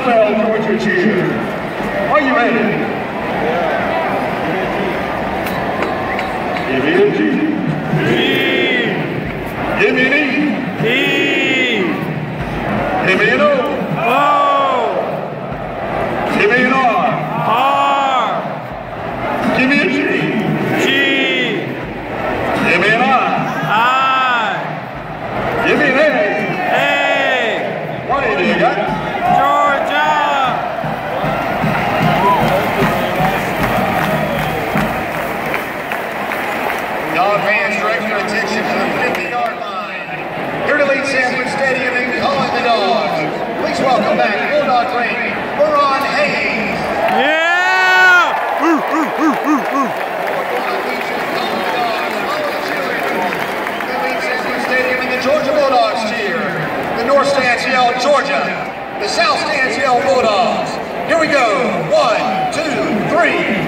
UL Georgia cheer. Are you ready? Give me a G. Give me an E. Give me an O. Give me an R. Give me a G. Give me an I. Give me an A. What do you got? Georgia! Y'all fans, direct your attention to the 50-yard line. Here to lead Sanford Stadium and calling the dogs. Please welcome back Bulldog Ring, Baron Hayes. Yeah! Stadium and the Georgia Bulldogs cheer. The North stands yell Georgia. The South stands yell Bulldogs. Here we go. 1, 2, 3.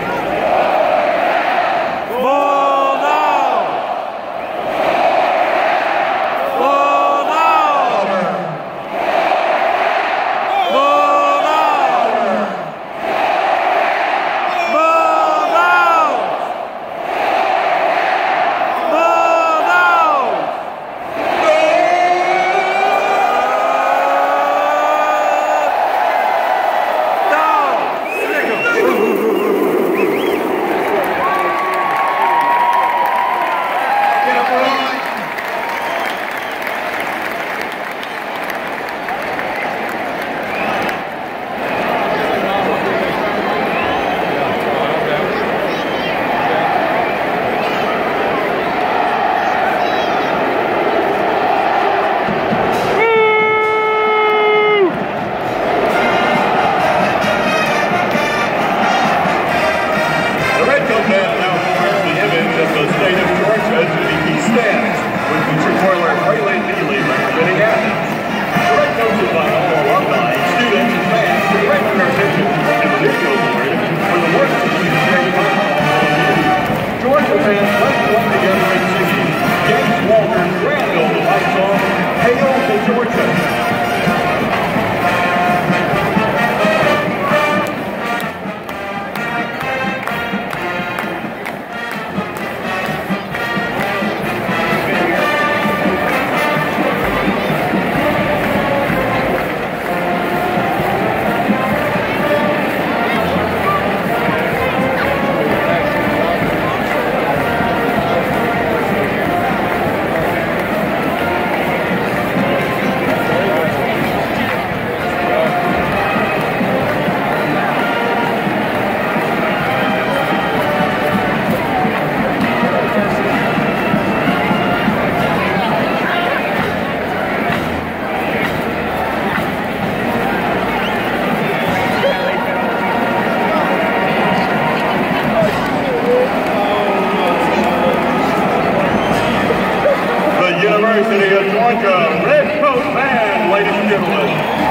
University of Georgia Red Coat Band, ladies and gentlemen.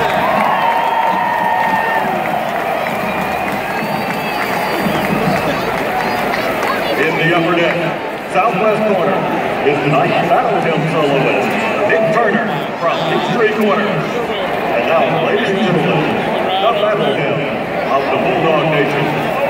In the upper deck, southwest corner, is tonight's battle hymn soloist, Nick Turner from Peachtree Corner. And now, ladies and gentlemen, the battle hymn of the Bulldog Nation.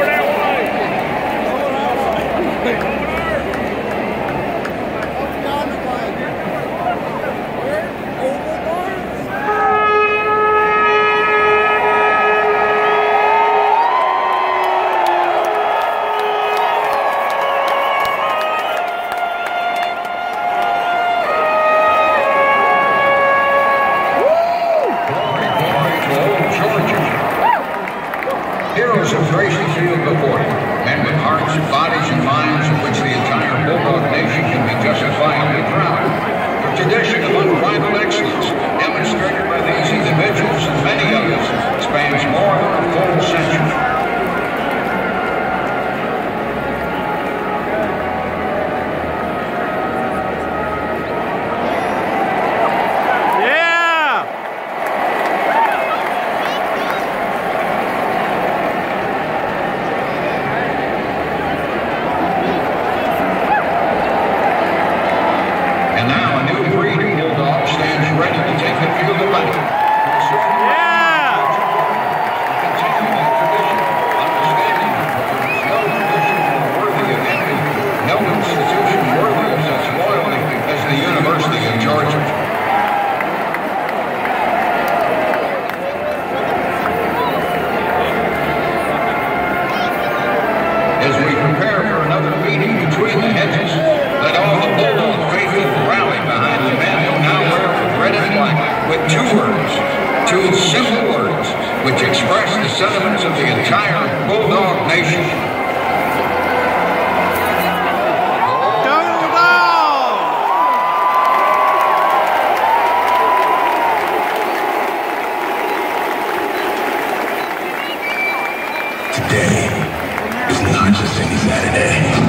Heroes have graced the field before you, men with hearts, bodies, and minds of which the entire Bulldog Nation can be justifiably proud. A tradition of unrivaled excellence, demonstrated by these individuals and many others, spans more than a full century. sentiments of the entire Bulldog Nation. Today is not just any Saturday.